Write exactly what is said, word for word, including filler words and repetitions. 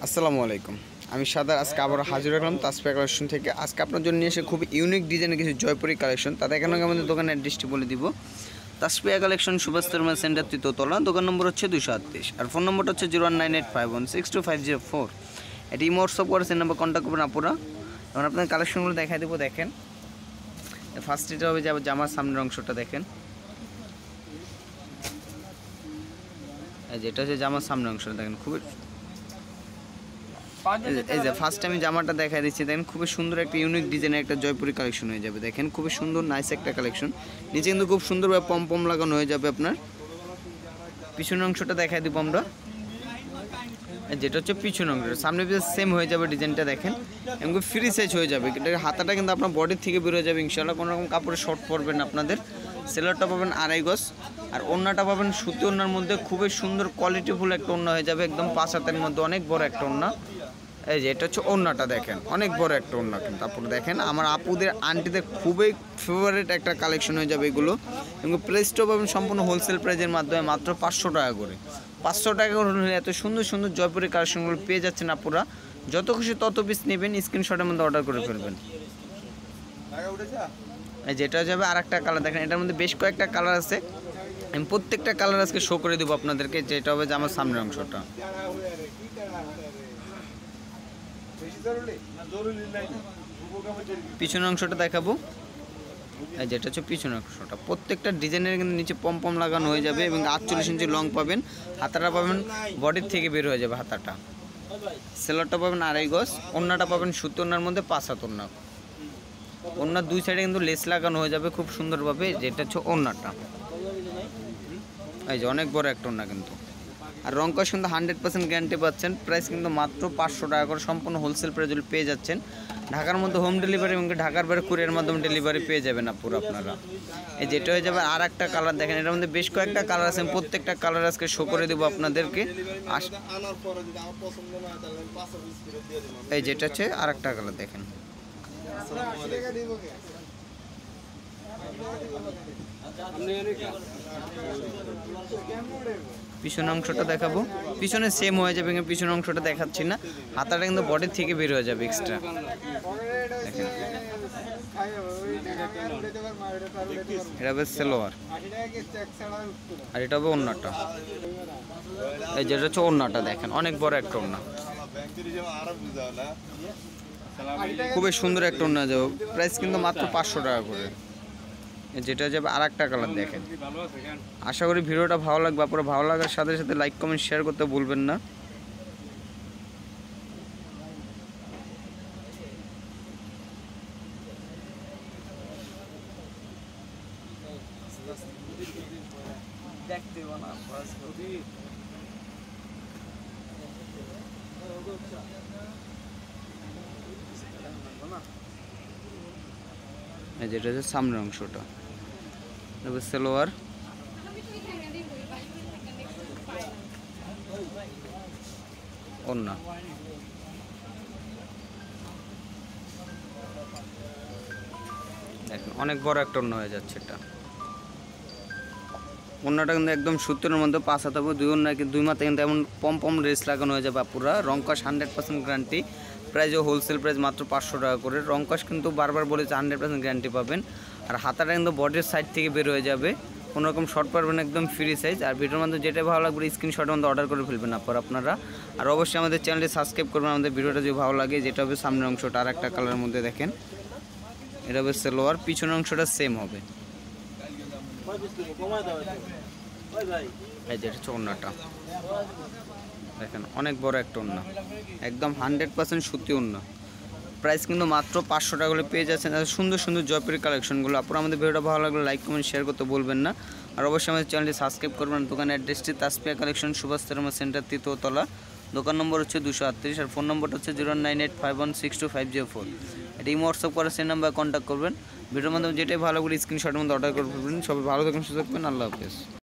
আসসালামু আলাইকুম। আমি সাদার আজকে আবার হাজির হলাম তাসফিয়া কালেকশন থেকে। আজকে আপনার জন্য নিয়ে এসে খুব ইউনিক ডিজাইনের কিছু জয়পুরি কালেকশন। তাদের এখানে আমাদের দোকানের অ্যাড্রেসটি বলে দিব। তাসফিয়া কালেকশন সুভাষ তারমা সেন্টার তৃতীয়তলা, দোকান নম্বর হচ্ছে দুশো আটত্রিশ, আর ফোন নম্বরটা হচ্ছে zero one nine eight five one six two five zero four. এটি ইমো হোয়াটসঅ্যাপ করে সেই নাম্বার কন্ট্যাক্ট করবেন আপুরা। এখন আপনার কালেকশনগুলো দেখাই দেবো। দেখেন, ফার্স্ট এটা হবে যে জামার সামনের অংশটা দেখেন, যেটা হচ্ছে জামার সামনের অংশটা দেখেন, খুবই এই যে ফার্স্ট আমি জামাটা দেখাই দিচ্ছি। দেখেন খুবই সুন্দর একটা ইউনিক ডিজাইনের একটা জয়পুরি কালেকশন হয়ে যাবে। দেখেন খুবই সুন্দর নাইস একটা কালেকশন। নিচে কিন্তু খুব সুন্দরভাবে পম পম লাগানো হয়ে যাবে। আপনার পিছনের অংশটা দেখাই দিব আমরা, যেটা হচ্ছে পিছনের অংশটা, সামনে পিছনে সেম হয়ে যাবে ডিজাইনটা। দেখেন এবং ফ্রি সাইজ হয়ে যাবে। এটা হাতাটা কিন্তু আপনার বডির থেকে বের হয়ে যাবে ইনশাআল্লাহ। কোনো রকম কাপড়ে শর্ট পরবেন না আপনাদের। সেলারটা পাবেন আড়াই গজ, আর ওড়নাটা পাবেন সুতি ওড়নার মধ্যে খুবই সুন্দর কোয়ালিটিফুল একটা ওড়না হয়ে যাবে, একদম পাঁচ হাতের মধ্যে অনেক বড় একটা ওড়না। এই যে এটা হচ্ছে ওড়নাটা দেখেন, অনেক বড় একটা ওড়না। কিন্তু আপুরা দেখেন, আমার আপুদের আন্টিদের খুবই ফেভারিট একটা কালেকশন হয়ে যাবে এগুলো। এবং প্রাইসটাও পাবেন সম্পূর্ণ হোলসেল প্রাইজের মাধ্যমে মাত্র পাঁচশো টাকা করে। পাঁচশো টাকা করে হলে এত সুন্দর সুন্দর জয়পুরি কালেকশনগুলো পেয়ে যাচ্ছেন আপুরা। যত খুশি তত পিস নেবেন, স্ক্রিনশটের মধ্যে অর্ডার করে ফেলবেন। এই যেটা যাবে আর একটা কালার দেখেন, এটার মধ্যে বেশ কয়েকটা কালার আছে। আমি প্রত্যেকটা কালার আজকে শো করে দেবো আপনাদেরকে। যেটা হবে যে আমার সামনের অংশটা, পিছনের অংশটা দেখাবো। যেটা হচ্ছে পিছনের অংশটা, প্রত্যেকটা ডিজাইনের কিন্তু নিচে পম পম লাগানো হয়ে যাবে এবং আটচল্লিশ ইঞ্চি লং পাবেন। হাতাটা পাবেন বডির থেকে বের হয়ে যাবে হাতাটা। সেলারটা পাবেন আড়াই গজ, ওড়নাটা পাবেন সুতি ওড়নার মধ্যে পাঁচ হাত ওড়না। ওড়নার দুই সাইডে কিন্তু লেস লাগানো হয়ে যাবে খুব সুন্দরভাবে। যেটা হচ্ছে ওড়নাটা, এই যে অনেক বড় একটা ওড়না কিন্তু। আর রং কস কিন্তু হান্ড্রেড পার্সেন্ট গ্যারান্টি পাচ্ছেন। প্রাইস কিন্তু মাত্র পাঁচশো টাকা করে, সম্পূর্ণ হোলসেল প্রাইস পেয়ে যাচ্ছেন। ঢাকার মধ্যে হোম ডেলিভারি এবং ঢাকার বাইরে কুরিয়ার মাধ্যমে ডেলিভারি পেয়ে যাবেন না পুরো আপনারা। এই যেটা হয়ে যাবে আর একটা কালার দেখেন, এটার মধ্যে বেশ কয়েকটা কালার আছে। প্রত্যেকটা কালার আজকে শো করে দেবো আপনাদেরকে। এই যেটা হচ্ছে আর একটা কালার দেখেন, পিছনের অংশটা দেখাবো। পিছনে সেম হয়ে যাবে, পিছনের অংশটা দেখাচ্ছি না। হাতাটা কিন্তু বডির থেকে বের হয়ে যাবে এক্সট্রা। দেখেন এটা হবে সেলোয়ার, আর এটা হবে ওড়নাটা। এই যেটা হচ্ছে ওড়নাটা দেখেন, অনেক বড় একটা ওড়না, খুবই সুন্দর একটা ওড়না যাবে। প্রাইস কিন্তু মাত্র পাঁচশো টাকা করে। যেটা যাবে আর একটা কালার দেখেন। আশা করি ভিডিওটা ভালো লাগবে। আপনারা ভালো লাগার সাথে সাথে লাইক কমেন্ট শেয়ার করতে ভুলবেন না। যেটা হচ্ছে সামনের অংশটা, সেলোয়ার, ওড়না। দেখেন অনেক বড় একটা ওড়না হয়ে যাচ্ছে এটা। ওড়নাটা কিন্তু একদম সূত্রের মধ্যে পাঁচ হাত হবে। দুই ওড়না কিন্তু দুই মাথা কিন্তু এমন পম পম রেস লাগানো হয়ে যাবে পুরা। রং কস হান্ড্রেড পার্সেন্ট গ্যারান্টি। প্রাইসও হোলসেল প্রাইস মাত্র পাঁচশো টাকা করে। রং কস কিন্তু বারবার বলেছে হান্ড্রেড পার্সেন্ট গ্যারান্টি পাবেন। আর হাতাটা কিন্তু বডির সাইড থেকে বের হয়ে যাবে, কোনো রকম শর্ট পারবেন, একদম ফ্রি সাইজ। আর ভিডিওর মধ্যে যেটা ভালো লাগবে স্ক্রিনশটের মধ্যে অর্ডার করে ফেলবেন আপনারা আপনারা আর অবশ্যই আমাদের চ্যানেলটি সাবস্ক্রাইব করবেন আমাদের ভিডিওটা যদি ভালো লাগে। যেটা হবে সামনের অংশটা আর একটা কালারের মধ্যে দেখেন, এটা হবে সেলোয়ার, পিছনের অংশটা সেম হবে। এই যে হচ্ছে ওড়নাটা দেখেন, অনেক বড় একটা ওড়না, একদম হান্ড্রেড পার্সেন্ট সুতি ওড়না। প্রাইস কিন্তু মাত্র পাঁচশো টাকা করে পেয়ে যাচ্ছেন সুন্দর সুন্দর জয়পুরি কালেকশনগুলো। আপনারা আমাদের ভিডিওটা ভালো লাগলে লাইক কমেন্ট শেয়ার করতে বলবেন না। আর অবশ্যই আমাদের চ্যানেলটি সাবস্ক্রাইব করবেন। দোকানের অ্যাড্রেসটি তাসফিয়া কালেকশন সুভাষ তারমা সেন্টার তৃতীয়তলা, দোকান নম্বর হচ্ছে দুশো আটত্রিশ, আর ফোন নম্বরটা হচ্ছে zero nine eight five one six two five zero four. এটা ইমো হোয়াটসঅ্যাপ করে সেই নাম্বারে কন্ট্যাক্ট করবেন। ভিডিওর মাধ্যমে যেটাই ভালো করে স্ক্রিনশটের মধ্যে অর্ডার করে ফেলবেন। সবাই ভালো থাকবেন, সুস্থ থাকবেন। আল্লাহ হাফেজ।